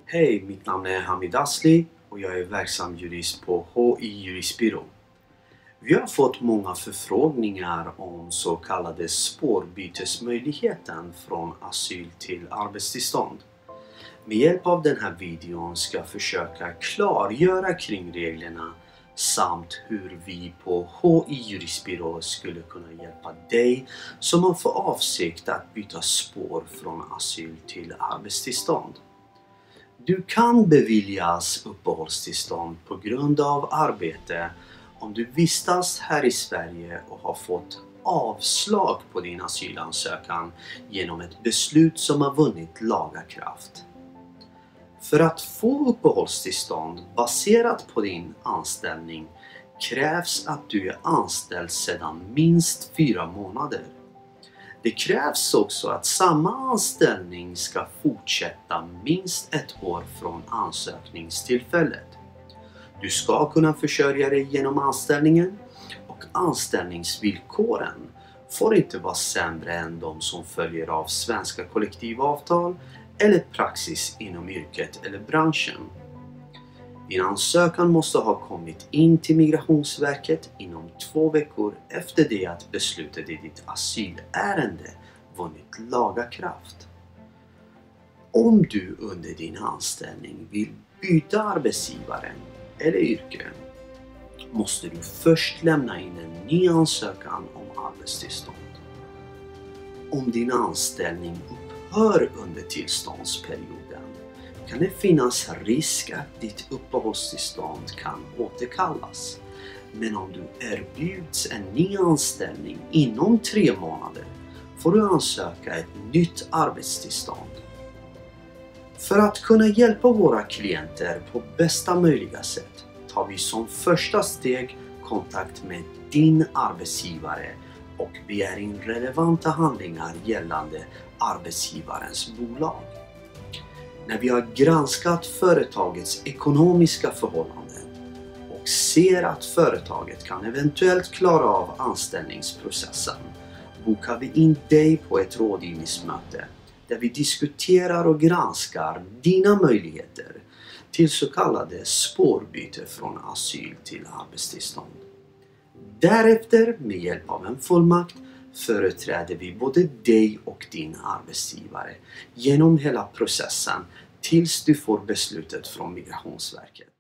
Hej, mitt namn är Hamid Asli och jag är verksam jurist på HI Juristbyrå. Vi har fått många förfrågningar om så kallade spårbytesmöjligheten från asyl till arbetstillstånd. Med hjälp av den här videon ska jag försöka klargöra kring reglerna samt hur vi på HI Juristbyrå skulle kunna hjälpa dig som har för avsikt att byta spår från asyl till arbetstillstånd. Du kan beviljas uppehållstillstånd på grund av arbete om du vistas här i Sverige och har fått avslag på din asylansökan genom ett beslut som har vunnit laga kraft. För att få uppehållstillstånd baserat på din anställning krävs att du är anställd sedan minst 4 månader. Det krävs också att samma anställning ska fortsätta minst 1 år från ansökningstillfället. Du ska kunna försörja dig genom anställningen och anställningsvillkoren får inte vara sämre än de som följer av svenska kollektivavtal eller praxis inom yrket eller branschen. Din ansökan måste ha kommit in till Migrationsverket inom 2 veckor efter det att beslutet i ditt asylärende vunnit laga kraft. Om du under din anställning vill byta arbetsgivare eller yrke måste du först lämna in en ny ansökan om arbetstillstånd. Om din anställning upphör under tillståndsperioden kan det finnas risk att ditt uppehållstillstånd kan återkallas. Men om du erbjuds en ny anställning inom 3 månader får du ansöka ett nytt arbetstillstånd. För att kunna hjälpa våra klienter på bästa möjliga sätt tar vi som första steg kontakt med din arbetsgivare och begär in relevanta handlingar gällande arbetsgivarens bolag. När vi har granskat företagets ekonomiska förhållanden och ser att företaget kan eventuellt klara av anställningsprocessen bokar vi in dig på ett rådgivningsmöte där vi diskuterar och granskar dina möjligheter till så kallade spårbyte från asyl till arbetstillstånd. Därefter, med hjälp av en fullmakt, företräder vi både dig och din arbetsgivare genom hela processen tills du får beslutet från Migrationsverket.